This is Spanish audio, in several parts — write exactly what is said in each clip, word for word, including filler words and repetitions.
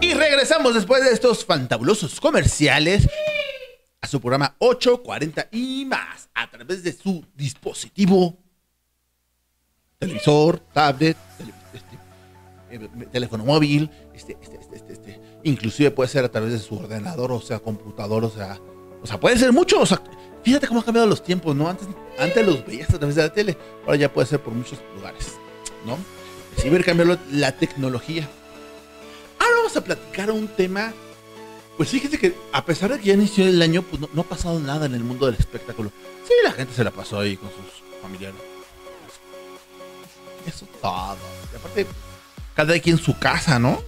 Y regresamos después de estos fantabulosos comerciales a su programa ocho cuarenta y más a través de su dispositivo, televisor, tablet, tele, este, eh, teléfono móvil, este, este, este, este, este, inclusive puede ser a través de su ordenador, o sea, computador, o sea, o sea, puede ser mucho. O sea, fíjate cómo han cambiado los tiempos, ¿no? Antes, antes los veías a través de la tele, ahora ya puede ser por muchos lugares, ¿no? Sí, ver cambiar la tecnología. Ahora vamos a platicar un tema. Pues fíjate que a pesar de que ya inició el año, pues no, no ha pasado nada en el mundo del espectáculo. Sí, la gente se la pasó ahí con sus familiares. Eso todo. Y aparte, cada quien en su casa, ¿no?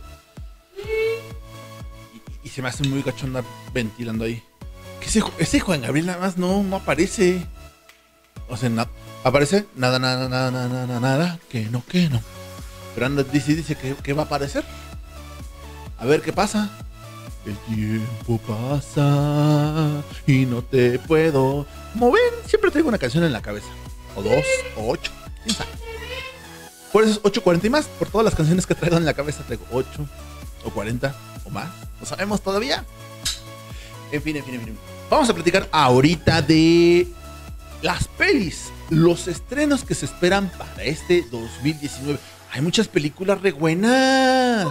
Y, y se me hace muy gacho andar ventilando ahí. Que ese, ese Juan Gabriel nada más no, no aparece. O sea, na, aparece nada, nada, nada, nada, nada, nada, que no, que no. Pero anda, dice, dice que, que va a aparecer. A ver qué pasa. El tiempo pasa y no te puedo. Como ven, siempre traigo una canción en la cabeza. O dos, o ocho, quién sabe. Por eso es ocho cuarenta y más. Por todas las canciones que traigo en la cabeza traigo ocho, o cuarenta, o más. No sabemos todavía. En fin, en fin, en fin. Vamos a platicar ahorita de las pelis, los estrenos que se esperan para este dos mil diecinueve. Hay muchas películas re buenas.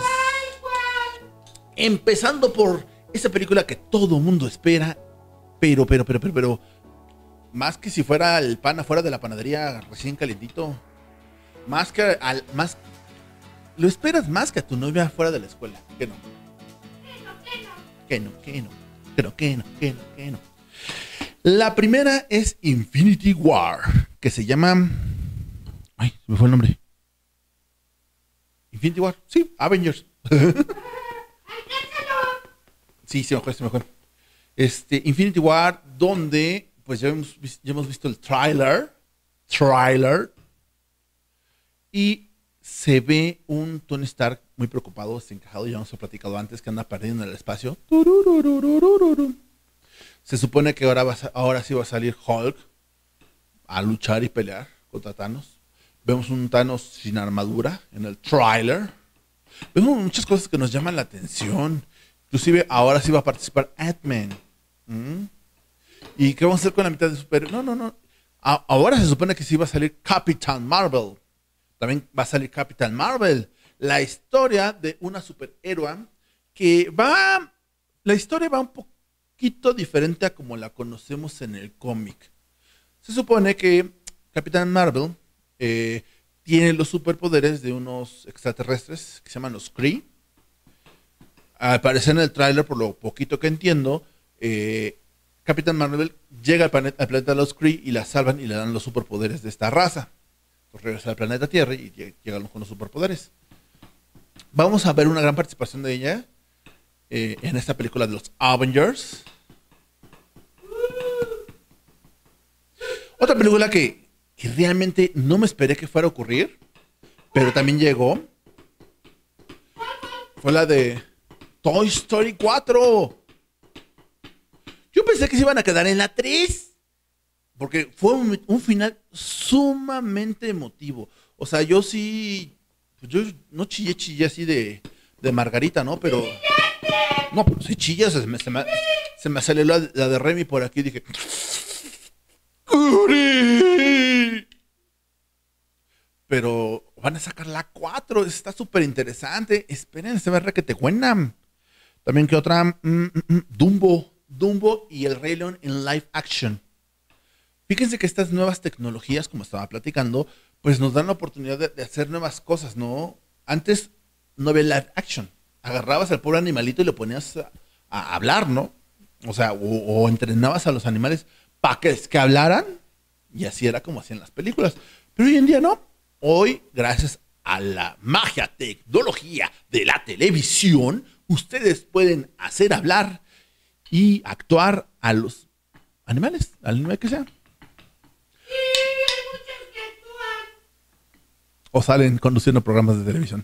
Empezando por esa película que todo mundo espera, pero, pero, pero, pero, pero, más que si fuera el pan afuera de la panadería recién calentito, más que al, más, lo esperas más que a tu novia afuera de la escuela, que no, que no, que no, que no, que no, que no, que no. La primera es Infinity War, que se llama, ay, se me fue el nombre. Infinity War, sí, Avengers. Sí, sí, mejor, sí, mejor. Este, Infinity War, donde, pues ya hemos, ya hemos visto el tráiler, tráiler, y se ve un Tony Stark muy preocupado, desencajado, ya hemos platicado antes, que anda perdiendo en el espacio. Se supone que ahora, va a, ahora sí va a salir Hulk a luchar y pelear contra Thanos. Vemos un Thanos sin armadura en el tráiler. Vemos muchas cosas que nos llaman la atención. Inclusive ahora sí va a participar Ant-Man. ¿Mm? ¿Y qué vamos a hacer con la mitad de super? No, no, no. A- ahora se supone que sí va a salir Capitán Marvel. También va a salir Capitán Marvel. La historia de una superhéroe que va... La historia va un poquito diferente a como la conocemos en el cómic. Se supone que Capitán Marvel eh, tiene los superpoderes de unos extraterrestres que se llaman los Kree. Al parecer en el tráiler, por lo poquito que entiendo, eh, Capitán Marvel llega al planeta, al planeta de los Kree y la salvan y le dan los superpoderes de esta raza. Entonces regresa al planeta Tierra y llegan con los superpoderes. Vamos a ver una gran participación de ella eh, en esta película de los Avengers. Otra película que, que realmente no me esperé que fuera a ocurrir, pero también llegó, fue la de Toy Story cuatro. Yo pensé que se iban a quedar en la tres, porque fue un, un final sumamente emotivo. O sea, yo sí, pues yo no chillé, chillé así de, de Margarita, ¿no? Pero, no, pero si chillas, se me, se me, se me salió la, la de Remy por aquí y dije, ¡Curi! Pero van a sacar la cuatro, está súper interesante. Espérense a ver que te cuentan. También que otra, mm, mm, mm, Dumbo, Dumbo y el Rey León en live action. Fíjense que estas nuevas tecnologías, como estaba platicando, pues nos dan la oportunidad de, de hacer nuevas cosas, ¿no? Antes no había live action. Agarrabas al pobre animalito y lo ponías a, a hablar, ¿no? O sea, o, o entrenabas a los animales para que, que hablaran, y así era como hacían las películas. Pero hoy en día no. Hoy, gracias a la magia, tecnología de la televisión, ustedes pueden hacer hablar y actuar a los animales, al animal que sea. O salen conduciendo programas de televisión.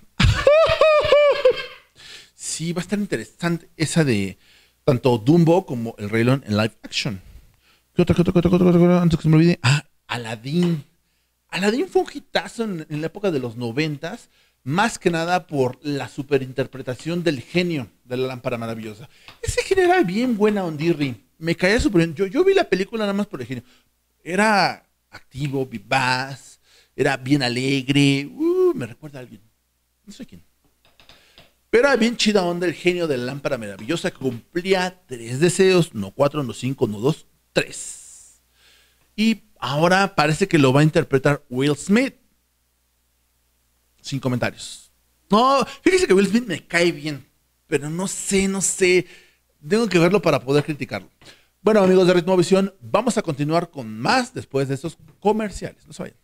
Sí, va a estar interesante esa de tanto Dumbo como el Rey León en live action. ¿Qué otra, qué otra, qué otra, qué otra, qué otra? Antes que se me olvide. Ah, Aladdin. Aladdin fue un hitazo en, en la época de los noventas, más que nada por la superinterpretación del genio de la lámpara maravillosa. Ese genio era bien buena ondirri. Me caía súper bien. Yo, yo vi la película nada más por el genio. Era activo, vivaz, era bien alegre. Uh, me recuerda a alguien. No sé quién. Pero era bien chida onda el genio de la lámpara maravillosa que cumplía tres deseos, no cuatro, no cinco, no dos, tres. Y ahora parece que lo va a interpretar Will Smith. Sin comentarios. No, fíjese que Will Smith me cae bien, pero no sé, no sé. Tengo que verlo para poder criticarlo. Bueno, amigos de Ritmo Visión, vamos a continuar con más después de estos comerciales. No se vayan.